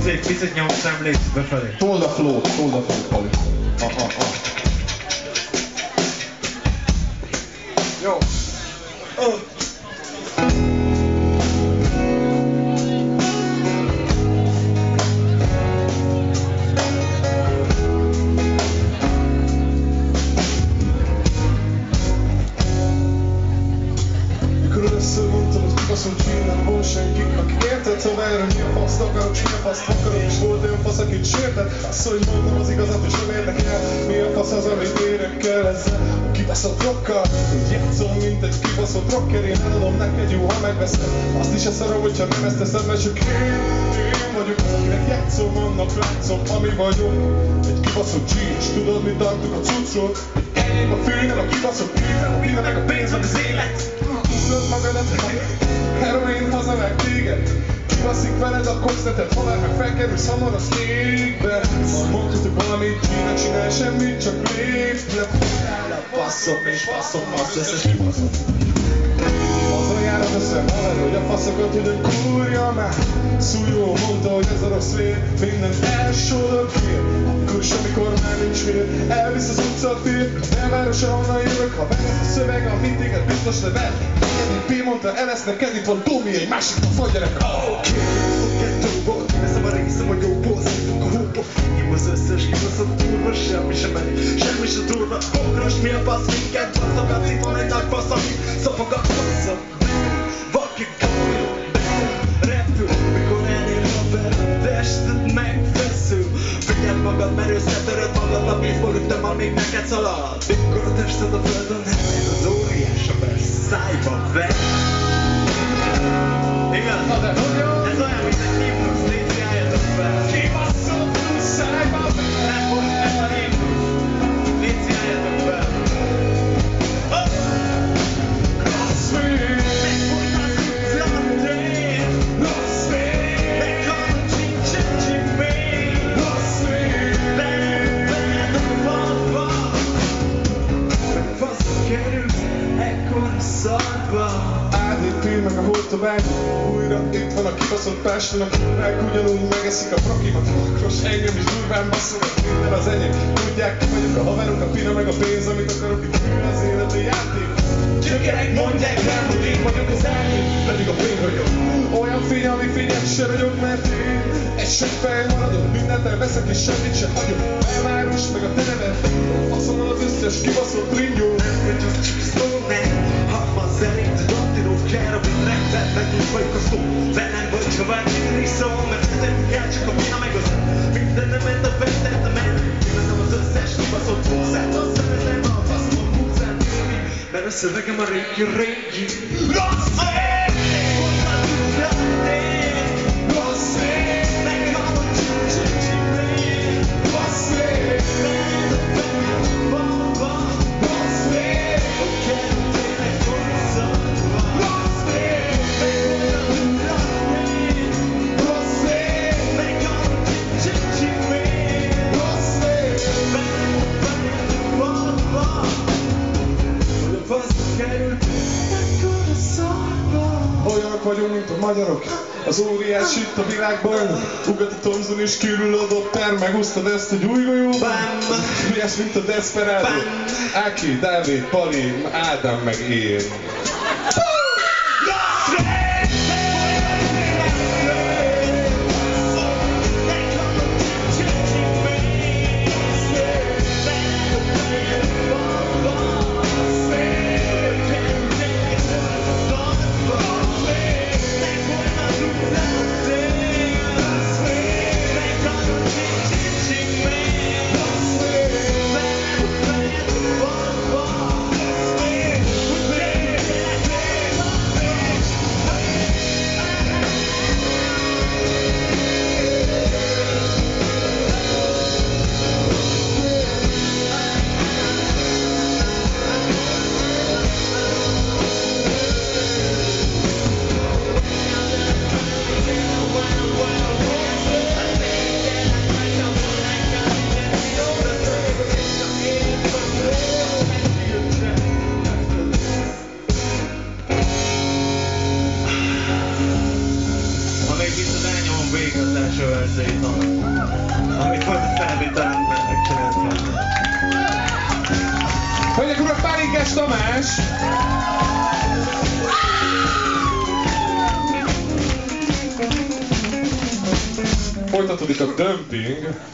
Picit nyom szemlét befelé. Told a flow, Pali. Jó. Mondtam, hogy kibaszott csillám, hol senki, aki érted, ha erre mi a faszt akarok, mi a faszt akarok, és volt olyan fasz, akit sértett. Azt, hogy mondom az igazat, és nem érdekel, mi a fasz az, amit érek kell ezzel. A kibaszott rokkal, hogy játszom, mint egy kibaszott rocker, én eladom neked jó, ha megveszed. Azt is eszarom, hogyha nem ezt teszed, mert csak én vagyok az, akinek játszom, annak látszom, ami vagyok. Egy kibaszott G, és tudod, mit tartok a cuccról, hogy eljém a fényen, a kibaszott képen, a minden meg a pénz van az élet. Tudod magadat, heroin haza meg téged. Kibaszik veled a kocsnetet, halál meg felkerülsz hamar a székbe. Mondtad, hogy valamit kéne csinálj, semmit, csak lépj le. Basszom és basszom, bassz, összes kibaszom. Azon jár az eszem, halál, hogy a faszokat ugyan kúrja már. Szújó mondta, hogy ez a rossz vér, mindent elsódott kér. Akkor is, amikor már nincs vér, elvisz az utca tér. Belváros, ahonnan jövök, ha belesz a szöveg, amit téged biztos nevel. Neked P mondta, el lesz neked, itt van Domi, egy másik a fagyerek. Kettő volt, veszem a részem, a jó boss, a hópa. Én az összes kibaszott durva, semmi sem elég, semmi sem durva. Fogros, mi a fasz minket, basszokat, itt van egy nagy fasz, ami szapogat bassza. Vakik gólja, repül, mikor elnél a belül, tested megfeszül. Figyeld magad, mert összetöröd magad, a baseball ütem, amíg neked szalad. Mikor a tested a földön elmegy, az óriás a vers szájba vett. Igen? Ez olyan, mint egy himnusz, légy figyeljetek fel. Kibasszom, szájba vett. Ez a himnusz, légy figyeljetek fel. Meg a holtovágy, újra itt van a kibaszott Páston, a kurvák ugyanúgy megeszik a prakimat. Lakros, engem is durván basszogat, minden az enyém. Tudják, ki vagyok a haverok, a pina meg a pénz, amit akarok, itt hűl az élet a játék. Gyökerek mondják rám, hogy én vagyok az árnyék, pedig a fény vagyok. Olyan fény, ami fényes se vagyok, mert én egy sok fej maradok, mindent elveszek és semmit se hagyok. Belváros, meg a te neved, faszommal az összes kibaszott ringyó. Nem vagyok csak szó, nem, hatvan szerint, Dantinov, Kerabin, Rekted, meg úgy vagyok a szó. Velem vagy, ha várni szó, mert ezért kell csak a pina meg az minden nem ment a fejtet, a ment. Imádom az összes kibaszott húszát, azt szeretem a faszom húszát. Mert a szövegem a régi rossz ég! Rossz ég! Nekem a csicsi-csicsi-vég! Rossz ég! Rossz ég! A kerültének hosszadva! Rossz ég! Rossz ég! Nekem a csicsi-csicsi-vég! Rossz ég! Olyanok vagyunk, mint a magyarok, az óriás itt a világban. Bugatti Thompson is kívül a doktor, megúsztad ezt egy új golyóban. Ügyes, mint a Desperado. Áki, Dávid, Pali, Ádám meg én. Amit volt a felvételen megcsináltam. Hölgyek, urak, Pálinkás Tamás! Folytatódik a dömping.